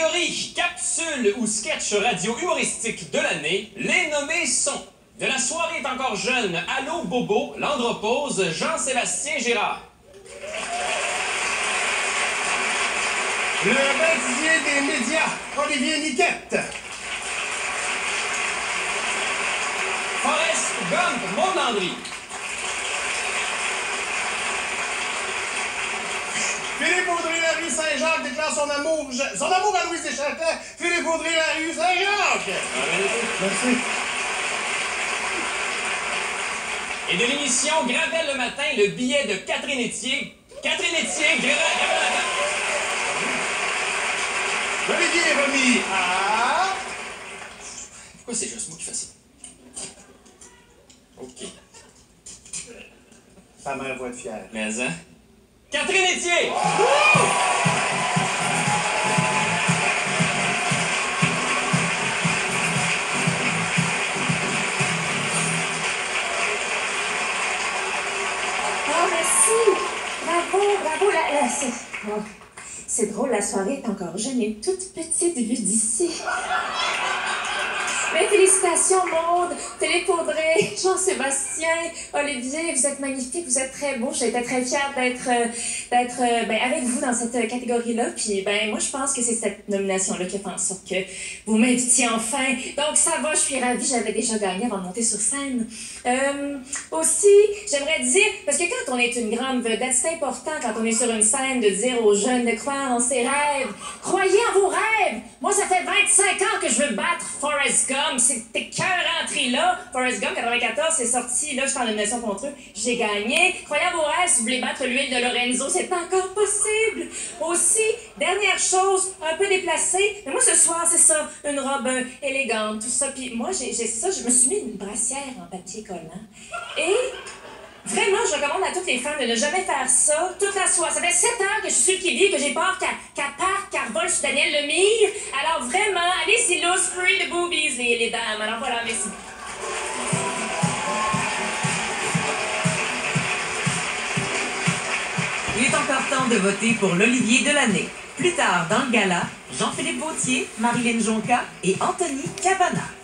catégorie capsule ou sketch radio humoristique de l'année, les nommés sont De la soirée est encore jeune, Allô Bobo, l'Andropause, Jean-Sébastien Girard. Le baptisé des médias, Olivier Niquette. Forrest Gump, Maud Landry. Philippe Audrey-Larue Saint-Jacques déclare son amour à Louise Deschâtel. Philippe Audrey-Larue Saint-Jacques. Merci. Et de l'émission Gravel le matin, le billet de Catherine Etier. Catherine Etier, Gravel le matin. L'Olivier est remis à... Pourquoi c'est juste moi qui fais ça? OK. Sa mère va être fière. Mais hein? Catherine Etier! Oh, merci! Bravo, c'est drôle, la soirée est encore jeune et toute petite vue d'ici. Mais félicitations, Maude, Philippe Audrey, Jean-Sébastien, Olivier, vous êtes magnifiques, vous êtes très beaux. J'étais très fière d'être avec vous dans cette catégorie-là. Puis, moi, je pense que c'est cette nomination-là qui a fait en sorte que vous m'invitiez enfin. Donc, ça va, je suis ravie. J'avais déjà gagné avant de monter sur scène. Aussi, j'aimerais dire, parce que quand on est une grande vedette, c'est important quand on est sur une scène de dire aux jeunes de croire en ses rêves. Croyez en vos rêves! Moi, ça fait 25 ans que je veux battre Forrest Gump. C'était cœur rentré là. Forrest Gump, 94, c'est sorti. Là, je suis en nomination contre eux. J'ai gagné. Croyez en vos rêves, si vous voulez battre l'huile de Lorenzo, c'est encore possible. Aussi, dernière chose, un peu déplacée. Mais moi, ce soir, c'est ça. Une robe élégante, tout ça. Puis moi, j'ai ça. Je me suis mis une brassière en papier collant. Et... vraiment, je recommande à toutes les femmes de ne jamais faire ça toute la soirée. Ça fait 7 ans que je suis sur le qui-vive, que j'ai peur qu'elle vole sur Daniel Lemire. Alors vraiment, allez-y là, free the boobies, les dames. Alors voilà, merci. Il est encore temps de voter pour l'Olivier de l'année. Plus tard dans le gala, Jean-Philippe Vautier, Marilyn Jonca et Anthony Cavana.